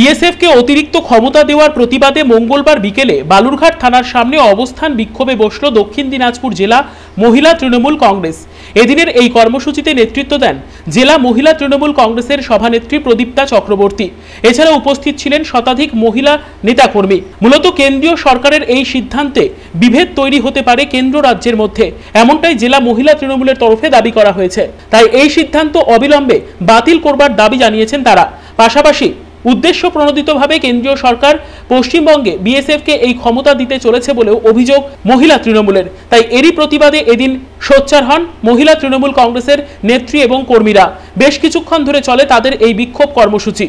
বিএসএফকে অতিরিক্ত ক্ষমতা দেওয়ার প্রতিবাদে মঙ্গলবার বিকেলে বালুরঘাট থানার সামনে অবস্থান বিক্ষোভে বসল দক্ষিণ দিনাজপুর জেলা মহিলা তৃণমূল কংগ্রেস। এদিনের এই কর্মসূচিতে নেতৃত্ব দেন জেলা মহিলা তৃণমূল কংগ্রেসের সভানেত্রী প্রদীপ্তা চক্রবর্তী। এছাড়া উপস্থিত ছিলেন শতাধিক মহিলা নেতাকর্মী। মূলত কেন্দ্রীয় সরকারের এই সিদ্ধান্তে বিভেদ তৈরি হতে পারে কেন্দ্র রাজ্যের মধ্যে, এমনটাই জেলা মহিলা তৃণমূলের তরফে দাবি করা হয়েছে। তাই এই সিদ্ধান্ত অবিলম্বে বাতিল করবার দাবি জানিয়েছেন তারা। পাশাপাশি উদ্দেশ্য প্রণোদিতভাবে কেন্দ্রীয় সরকার পশ্চিমবঙ্গে বিএসএফকে এই ক্ষমতা দিতে চলেছে বলেও অভিযোগ মহিলা তৃণমূলের। তাই এরই প্রতিবাদে এদিন সোচ্চার হন মহিলা তৃণমূল কংগ্রেসের নেত্রী এবং কর্মীরা। বেশ কিছুক্ষণ ধরে চলে তাদের এই বিক্ষোভ কর্মসূচি।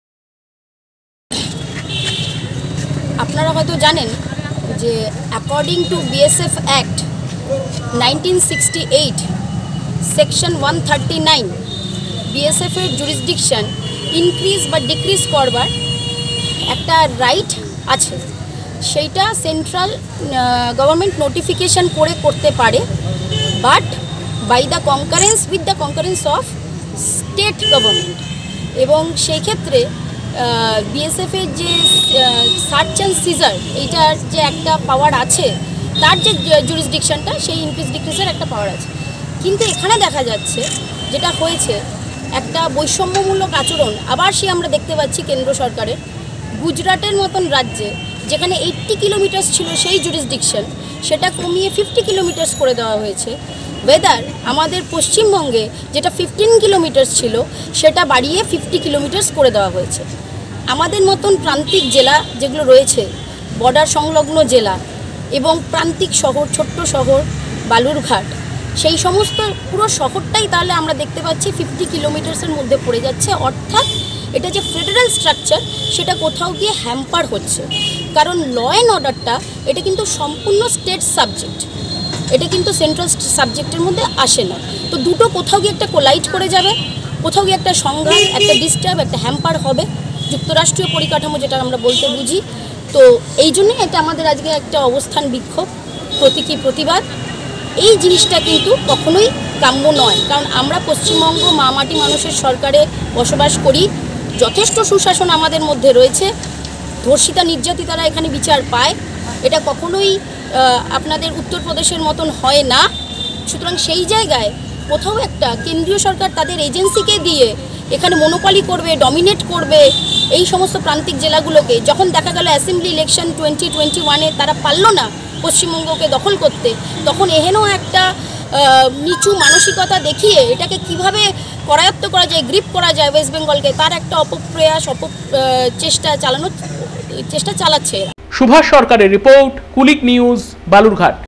আপনারা হয়তো জানেন যে according to BSF act 1968 section 139 BSF এর জুরিসডিকশন ইনক্রিজ বা ডিক্রিজ করবার একটা রাইট আছে। সেইটা সেন্ট্রাল গভর্নমেন্ট নোটিফিকেশন করে করতে পারে, but by the concurrence with the concurrence of state government. এবং সেই ক্ষেত্রে বিএসএফের যে সার্চ অ্যান্ড সিজার এইটার যে একটা পাওয়ার আছে, তার যে জুরিসডিকশনটা সেই ইনক্রিজ ডিক্রিজের একটা পাওয়ার আছে। কিন্তু এখানে দেখা যাচ্ছে যেটা হয়েছে একটা বৈষম্যমূলক আচরণ আবার আমরা দেখতে পাচ্ছি কেন্দ্র সরকারের। গুজরাটের মতন রাজ্যে যেখানে 80 কিলোমিটার্স ছিল সেই জুরিসডিকশন, সেটা কমিয়ে 50 কিলোমিটার্স করে দেওয়া হয়েছে। ওয়েদার আমাদের পশ্চিমবঙ্গে যেটা 15 কিলোমিটার্স ছিল সেটা বাড়িয়ে 50 কিলোমিটার্স করে দেওয়া হয়েছে। আমাদের মতন প্রান্তিক জেলা যেগুলো রয়েছে, বর্ডার সংলগ্ন জেলা এবং প্রান্তিক শহর, ছোট্ট শহর বালুরঘাট, সেই সমস্ত পুরো শহরটাই তাহলে আমরা দেখতে পাচ্ছি 50 কিলোমিটার্সের মধ্যে পড়ে যাচ্ছে। অর্থাৎ এটা যে ফেডারেল স্ট্রাকচার সেটা কোথাও গিয়ে হ্যাম্পার হচ্ছে। কারণ ল অ্যান্ড অর্ডারটা এটা কিন্তু সম্পূর্ণ স্টেট সাবজেক্ট, এটা কিন্তু সেন্ট্রাল সাবজেক্টের মধ্যে আসে না। তো দুটো কোথাও গিয়ে একটা কোলাইড করে যাবে, কোথাও গিয়ে একটা সংঘাত, একটা ডিস্টার্ব, একটা হ্যাম্পার হবে, যুক্তরাষ্ট্রীয় পরিকাঠামো যেটা আমরা বলতে বুঝি। তো এই জন্যই এটা আমাদের আজকে একটা অবস্থান বিক্ষোভ, প্রতীকী প্রতিবাদ। এই জিনিসটা কিন্তু কখনোই কাম্য নয়, কারণ আমরা পশ্চিমবঙ্গ মা মাটি মানুষের সরকারে বসবাস করি, যথেষ্ট সুশাসন আমাদের মধ্যে রয়েছে, ধর্ষিতা নির্যাতিতারা এখানে বিচার পায়। এটা কখনোই আপনাদের উত্তরপ্রদেশের মতন হয় না। সুতরাং সেই জায়গায় কোথাও একটা কেন্দ্রীয় সরকার তাদের এজেন্সিকে দিয়ে এখানে মনোপলি করবে, ডমিনেট করবে এই সমস্ত প্রান্তিক জেলাগুলোকে। যখন দেখা গেল অ্যাসেম্বলি ইলেকশন 2021-এ তারা পারল না পশ্চিমবঙ্গকে দখল করতে, তখন এহেনও একটা নিচু মানসিকতা দেখিয়ে এটাকে কিভাবে করায়ত্ত করা যায়, গ্রিপ করা যায় ওয়েস্ট বেঙ্গলকে, তার একটা অপপ্রয়াস চেষ্টা চালাচ্ছে। সুভাষ সরকারের রিপোর্ট, কুলিক নিউজ, বালুরঘাট।